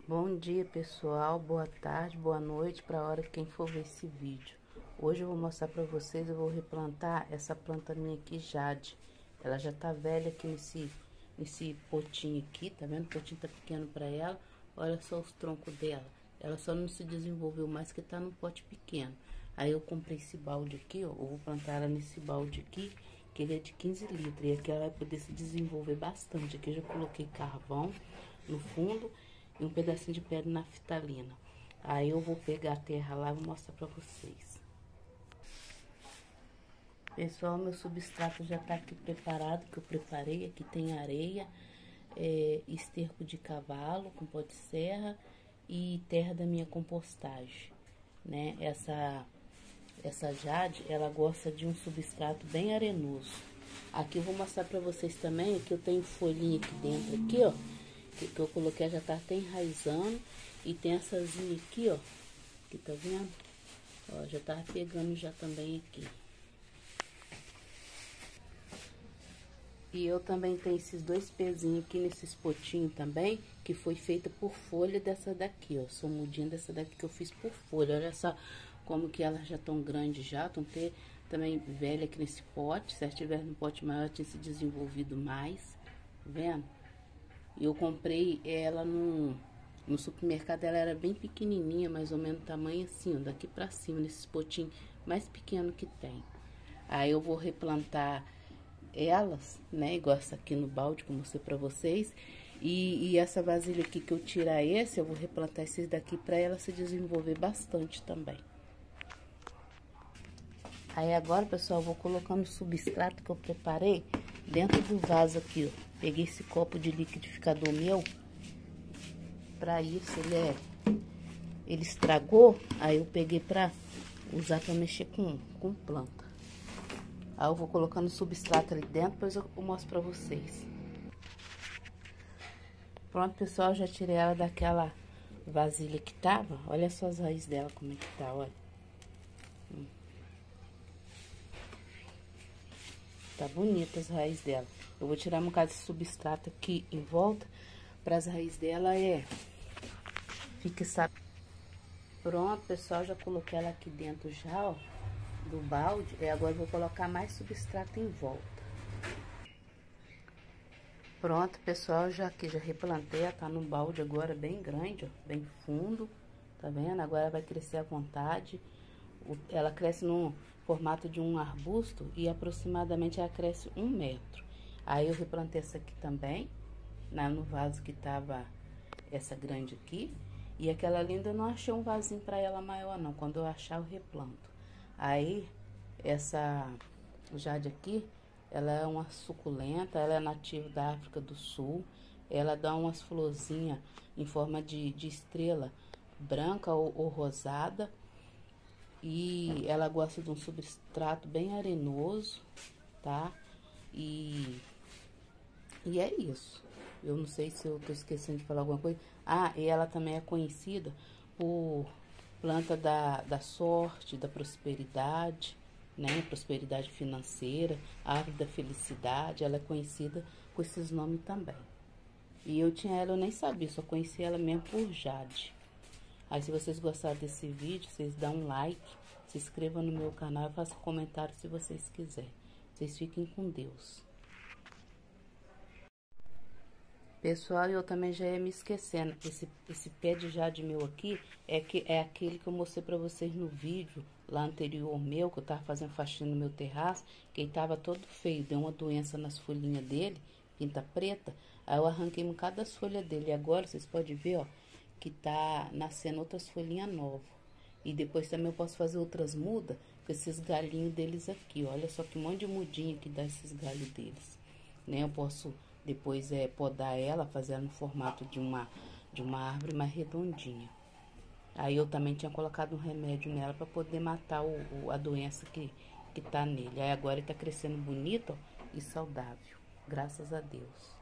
Bom dia, pessoal, boa tarde, boa noite para a hora quem for ver esse vídeo. Hoje eu vou mostrar para vocês, eu vou replantar essa planta minha aqui, Jade. Ela já tá velha aqui nesse potinho aqui, tá vendo? O potinho tá pequeno para ela. Olha só os troncos dela. Ela só não se desenvolveu mais que tá num pote pequeno. Aí eu comprei esse balde aqui, ó, eu vou plantar ela nesse balde aqui, que ele é de 15 litros. E aqui ela vai poder se desenvolver bastante. Aqui eu já coloquei carvão no fundo e um pedacinho de pedra naftalina. Aí eu vou pegar a terra lá e vou mostrar pra vocês. Pessoal, meu substrato já tá aqui preparado, que eu preparei. Aqui tem areia, esterco de cavalo com pó de serra e terra da minha compostagem, né? Essa Jade, ela gosta de um substrato bem arenoso. Aqui eu vou mostrar pra vocês também, que eu tenho folhinha aqui dentro, aqui, ó, que eu coloquei, já tá até enraizando. E temessazinha aqui, ó, que tá vendo? Ó, já tá pegando já também aqui. E eu também tenho esses dois pezinhos aqui nesses potinhos também, que foi feita por folha dessa daqui, ó. Sou mudinha dessa daqui que eu fiz por folha. Olha só como que elas já estão grandes já, estão também velha aqui nesse pote. Se ela tivesse no pote maior, tinha se desenvolvido mais, tá vendo? E eu comprei ela no supermercado, ela era bem pequenininha, mais ou menos tamanho assim, ó, daqui pra cima, nesses potinhos mais pequeno que tem. Aí eu vou replantar elas, né, igual essa aqui no balde que eu mostrei pra vocês. E essa vasilha aqui que eu tirar esse, eu vou replantar esses daqui pra ela se desenvolver bastante também. Aí agora, pessoal, eu vou colocando o substrato que eu preparei dentro do vaso aqui, ó. Peguei esse copo de liquidificador meu. Pra isso, ele estragou, aí eu peguei pra usar pra mexer com planta. Aí eu vou colocando o substrato ali dentro, depois eu mostro pra vocês. Pronto, pessoal, já tirei ela daquela vasilha que tava. Olha só as raízes dela, como é que tá, olha. Tá bonita as raízes dela. Eu vou tirar um bocado de substrato aqui em volta, para as raízes dela fique, sabe? Pronto, pessoal, já coloquei ela aqui dentro já, ó, do balde. E agora eu vou colocar mais substrato em volta. Pronto, pessoal, já replantei, ela tá no balde agora bem grande, ó, bem fundo, tá vendo? Agora vai crescer à vontade. Ela cresce no formato de um arbusto e aproximadamente ela cresce 1 metro. Aí eu replantei essa aqui também, no vaso que tava essa grande aqui. E aquela linda eu não achei um vasinho pra ela maior não, quando eu achar eu replanto. Aí, essa Jade aqui, ela é uma suculenta, ela é nativa da África do Sul. Ela dá umas florzinhas em forma de estrela branca ou rosada. E ela gosta de um substrato bem arenoso, tá? E é isso. Eu não sei se eu tô esquecendo de falar alguma coisa. Ah, e ela também é conhecida por planta da sorte, da prosperidade, né? Prosperidade financeira, árvore da felicidade. Ela é conhecida com esses nomes também. E eu tinha ela, eu nem sabia, só conheci ela mesmo por Jade. Aí, se vocês gostaram desse vídeo, vocês dão um like, se inscrevam no meu canal e façam comentário se vocês quiserem. Vocês fiquem com Deus. Pessoal, eu também já ia me esquecendo, esse pé de jade meu aqui é aquele que eu mostrei pra vocês no vídeo lá anterior meu, que eu tava fazendo faxina no meu terraço, que ele tava todo feio, deu uma doença nas folhinhas dele, pinta preta. Aí eu arranquei um bocado das folhas dele, e agora vocês podem ver, ó, que tá nascendo outras folhinhas novas. E depois também eu posso fazer outras mudas com esses galhinhos deles aqui, ó. Olha só que monte de mudinha que dá esses galhos deles, né? Eu posso depois podar ela, fazer ela no formato de uma árvore mais redondinha. Aí eu também tinha colocado um remédio nela para poder matar a doença que tá nele. Aí agora ele tá crescendo bonito, ó, e saudável. Graças a Deus.